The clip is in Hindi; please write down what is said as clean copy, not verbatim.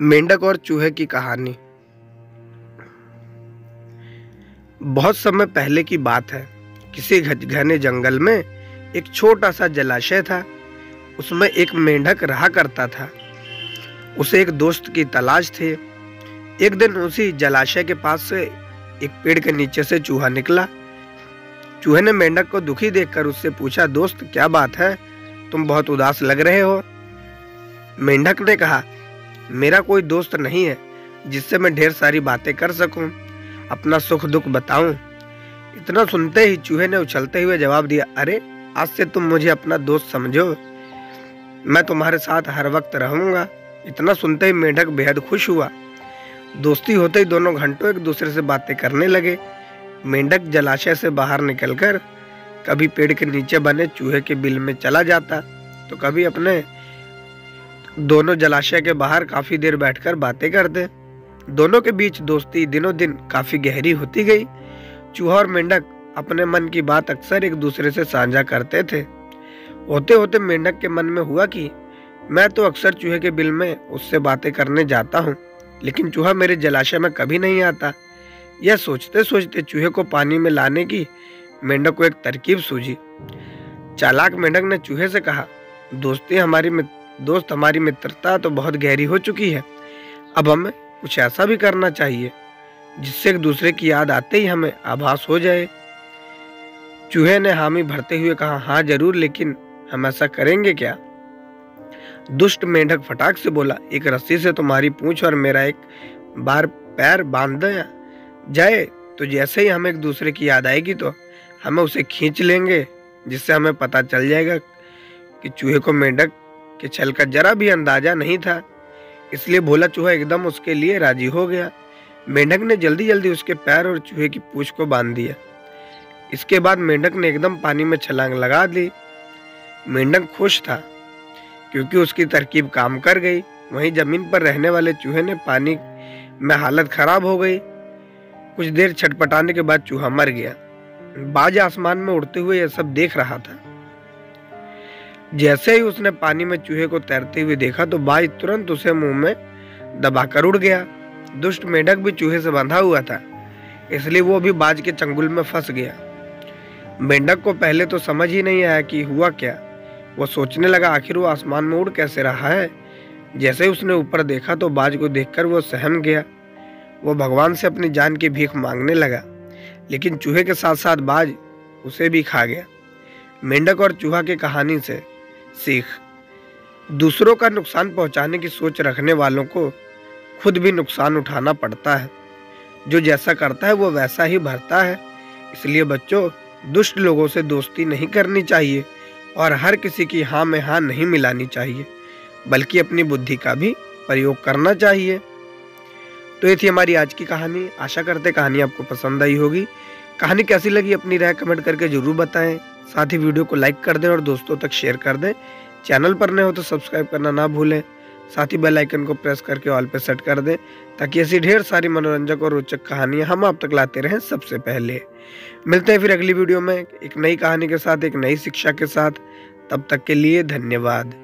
मेंढक और चूहे की कहानी। बहुत समय पहले की बात है। किसी घने जंगल में एक छोटा सा जलाशय था। उसमें एक मेंढक रहा करता था। उसे एक दोस्त की तलाश थी। एक दिन उसी जलाशय के पास से एक पेड़ के नीचे से चूहा निकला। चूहे ने मेंढक को दुखी देखकर उससे पूछा, दोस्त क्या बात है, तुम बहुत उदास लग रहे हो। मेंढक ने कहा, मेरा कोई दोस्त नहीं है जिससे मैं ढेर सारी बातें कर सकूं, अपना सुख दुख बताऊं। इतना सुनते ही चूहे ने उछलते हुए जवाब दिया, अरे आज से तुम मुझे अपना दोस्त समझो, मैं तुम्हारे साथ हर वक्त रहूंगा। इतना सुनते ही मेंढक बेहद खुश हुआ। दोस्ती होते ही दोनों घंटों एक दूसरे से बातें करने लगे। मेंढक जलाशय से बाहर निकलकर कभी पेड़ के नीचे बने चूहे के बिल में चला जाता, तो कभी अपने दोनों जलाशय के बाहर काफी देर बैठकर बातें करते। दोनों के बीच दोस्ती दिनों दिन काफी गहरी होती गई। चूहा और मेंढक अपने मन की बात अक्सर एक दूसरे से साझा करते थे। होते होते मेंढक के मन में हुआ कि मैं तो अक्सर चूहे के बिल में उससे बातें करने जाता हूँ, लेकिन चूहा मेरे जलाशय में कभी नहीं आता। यह सोचते सोचते चूहे को पानी में लाने की मेंढक को एक तरकीब सूझी। चालाक मेंढक ने चूहे से कहा, दोस्त हमारी मित्रता तो बहुत गहरी हो चुकी है, अब हमें कुछ ऐसा भी करना चाहिए जिससे एक दूसरे की याद आते ही हमें आभास हो जाए। चूहे ने हामी भरते हुए कहा, हाँ जरूर, लेकिन हम ऐसा करेंगे क्या? दुष्ट मेंढक फटाक से बोला, एक रस्सी से तुम्हारी पूंछ और मेरा एक बार पैर बांध दिया जाए तो जैसे ही हमें एक दूसरे की याद आएगी तो हमें उसे खींच लेंगे, जिससे हमें पता चल जाएगा कि चूहे को मेंढक के छल का जरा भी अंदाजा नहीं था। इसलिए भोला चूहा एकदम उसके लिए राजी हो गया। मेंढक ने जल्दी जल्दी उसके पैर और चूहे की पूंछ को बांध दिया। इसके बाद मेंढक ने एकदम पानी में छलांग लगा दी। मेंढक खुश था क्योंकि उसकी तरकीब काम कर गई। वहीं जमीन पर रहने वाले चूहे ने पानी में हालत खराब हो गई। कुछ देर छटपटाने के बाद चूहा मर गया। बाज आसमान में उड़ते हुए यह सब देख रहा था। जैसे ही उसने पानी में चूहे को तैरते हुए देखा तो बाज तुरंत उसे मुंह में दबाकर उड़ गया। दुष्ट मेंढक भी चूहे से बंधा हुआ था, इसलिए वो भी बाज के चंगुल में फंस गया। मेंढक को पहले तो समझ ही नहीं आया कि हुआ क्या। वो सोचने लगा आखिर वो आसमान में उड़ कैसे रहा है। जैसे ही उसने ऊपर देखा तो बाज को देखकर वो सहम गया। वो भगवान से अपनी जान की भीख मांगने लगा, लेकिन चूहे के साथ साथ बाज उसे भी खा गया। मेंढक और चूहा की कहानी से सीख, दूसरों का नुकसान पहुंचाने की सोच रखने वालों को खुद भी नुकसान उठाना पड़ता है। जो जैसा करता है वो वैसा ही भरता है। इसलिए बच्चों, दुष्ट लोगों से दोस्ती नहीं करनी चाहिए और हर किसी की हाँ में हाँ नहीं मिलानी चाहिए, बल्कि अपनी बुद्धि का भी प्रयोग करना चाहिए। तो ये थी हमारी आज की कहानी। आशा करते कहानी आपको पसंद आई होगी। कहानी कैसी लगी अपनी राय कमेंट करके जरूर बताएं। साथ ही वीडियो को लाइक कर दें और दोस्तों तक शेयर कर दें। चैनल पर नए हो तो सब्सक्राइब करना ना भूलें। साथ ही बेल आइकन को प्रेस करके ऑल पे सेट कर दें, ताकि ऐसी ढेर सारी मनोरंजक और रोचक कहानियां हम आप तक लाते रहें सबसे पहले। मिलते हैं फिर अगली वीडियो में एक नई कहानी के साथ, एक नई शिक्षा के साथ। तब तक के लिए धन्यवाद।